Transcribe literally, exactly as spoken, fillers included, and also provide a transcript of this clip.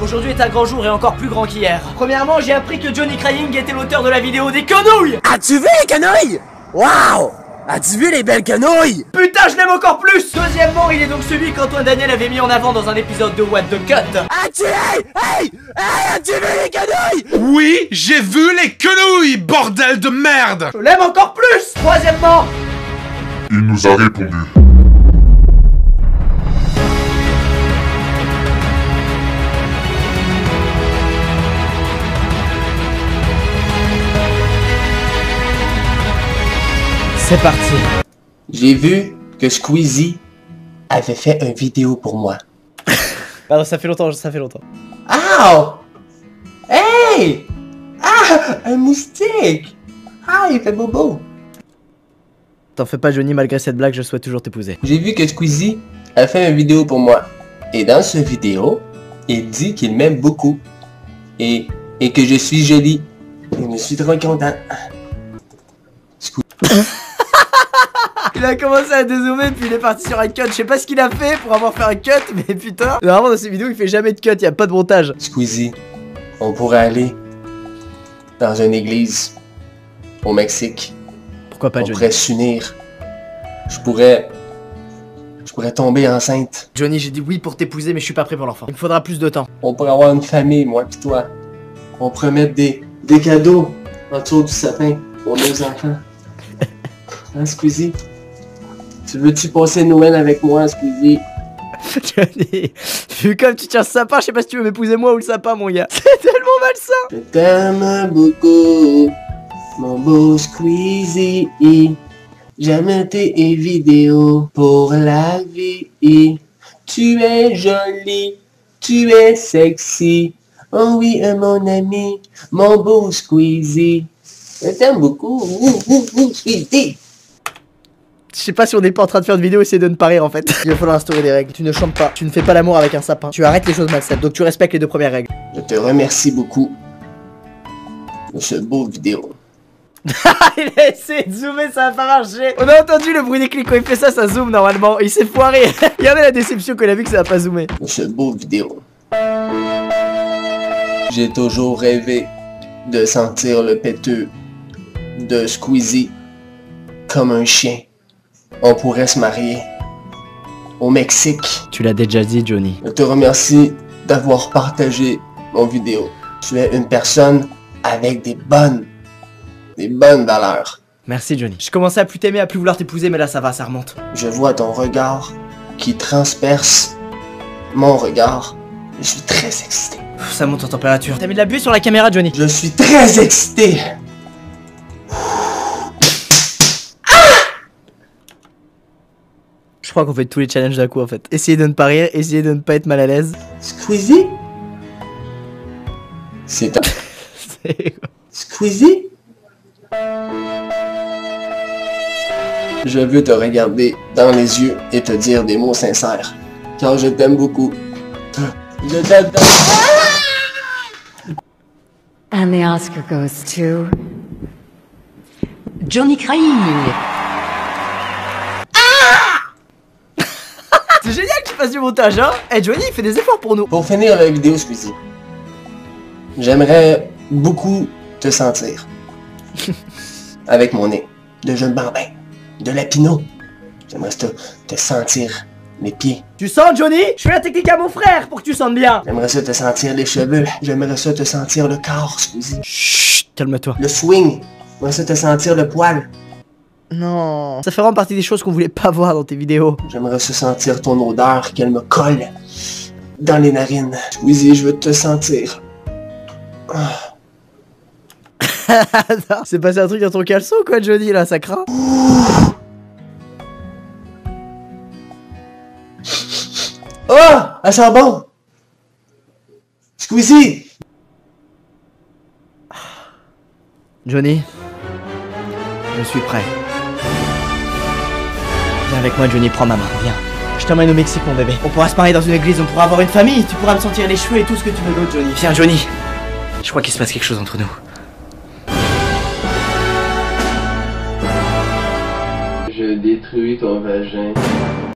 Aujourd'hui est un grand jour et encore plus grand qu'hier. Premièrement, j'ai appris que Johnny Crying était l'auteur de la vidéo des quenouilles. As-tu vu les quenouilles? Waouh! As-tu vu les belles quenouilles? Putain, je l'aime encore plus. Deuxièmement, il est donc celui qu'Antoine Daniel avait mis en avant dans un épisode de What the Cut. As-tu hey, hey, hey, as-tu vu les quenouilles? Oui, j'ai vu les quenouilles, bordel de merde. Je l'aime encore plus. Troisièmement, il nous a répondu. c'est parti. J'ai vu que Squeezie avait fait une vidéo pour moi. Pardon, ça fait longtemps, ça fait longtemps. Ow! Hey! Ah! Un moustique! Ah, il fait bobo! T'en fais pas, Johnny, malgré cette blague, je souhaite toujours t'épouser. J'ai vu que Squeezie a fait une vidéo pour moi. Et dans cette vidéo, il dit qu'il m'aime beaucoup. Et, et que je suis jolie. Et je suis trop content. Il a commencé à dézoomer puis il est parti sur un cut. Je sais pas ce qu'il a fait pour avoir fait un cut, mais putain. Normalement dans ces vidéos il fait jamais de cut, il y a pas de montage. Squeezie, on pourrait aller dans une église au Mexique. Pourquoi pas, on Johnny? pourrait s'unir. Je pourrais... Je pourrais tomber enceinte. Johnny, j'ai dit oui pour t'épouser, mais je suis pas prêt pour l'enfant. Il me faudra plus de temps. On pourrait avoir une famille, moi pis toi. On pourrait mettre des, des cadeaux autour du sapin pour nos enfants. Hein, Squeezie? Tu veux-tu passer Noël avec moi, Squeezie? Johnny, vu comme tu tiens ce sapin, je sais pas si tu veux m'épouser moi ou le sapin, mon gars. C'est tellement malsain. Je t'aime beaucoup, mon beau Squeezie. J'aime tes vidéos pour la vie. Tu es jolie, tu es sexy. Oh oui, mon ami, mon beau Squeezie. Je t'aime beaucoup, ouh, ouh, ouh, Squeezie. Je sais pas si on n'est pas en train de faire une vidéo, essayer de ne pas rire en fait. Il va falloir instaurer des règles. Tu ne chantes pas, tu ne fais pas l'amour avec un sapin. Tu arrêtes les choses malsaines, donc tu respectes les deux premières règles. Je te remercie beaucoup pour ce beau vidéo. Il a essayé de zoomer, ça a pas marché. On a entendu le bruit des clics quand il fait ça, ça zoome normalement. Il s'est foiré. Regardez la déception qu'on a vu que ça a pas zoomé. Pour ce beau vidéo. J'ai toujours rêvé de sentir le péteux de Squeezie comme un chien. On pourrait se marier au Mexique. Tu l'as déjà dit, Johnny. Je te remercie d'avoir partagé mon vidéo. Tu es une personne avec des bonnes, des bonnes valeurs. Merci, Johnny. Je commençais à plus t'aimer, à plus vouloir t'épouser, mais là ça va, ça remonte. Je vois ton regard qui transperce mon regard. Je suis très excité. Pff, ça monte en température. T'as mis de la buée sur la caméra, Johnny. Je suis très excité. Je crois qu'on fait tous les challenges d'un coup en fait. Essayez de ne pas rire, essayez de ne pas être mal à l'aise. Squeezie? C'est un... Squeezie? Je veux te regarder dans les yeux et te dire des mots sincères. Car je t'aime beaucoup. Je t'aime. And the Oscar goes to Johnny Crying. C'est génial que tu fasses du montage, hein. Eh, hey, Johnny, il fait des efforts pour nous. Pour finir la vidéo, Squeezie, j'aimerais beaucoup te sentir. Avec mon nez de jeune bambin, de lapinot. J'aimerais te, te sentir les pieds. Tu sens, Johnny? Je fais la technique à mon frère pour que tu sentes bien. J'aimerais ça te sentir les cheveux. J'aimerais ça te sentir le corps, Squeezie. Chut, calme-toi. Le swing. J'aimerais ça te sentir le poil. Non. Ça fait vraiment partie des choses qu'on voulait pas voir dans tes vidéos. J'aimerais ça sentir ton odeur, qu'elle me colle dans les narines. Squeezie, je veux te sentir. Ah. C'est passé un truc dans ton caleçon quoi, Johnny, là, ça craint. Oh! Elle sent bon! Squeezie! Johnny, je suis prêt. Viens avec moi, Johnny, prends ma main, viens. Je t'emmène au Mexique, mon bébé. On pourra se marier dans une église, on pourra avoir une famille. Tu pourras me sentir les cheveux et tout ce que tu veux d'autre, Johnny. Viens, Johnny. Je crois qu'il se passe quelque chose entre nous. Je détruis ton vagin.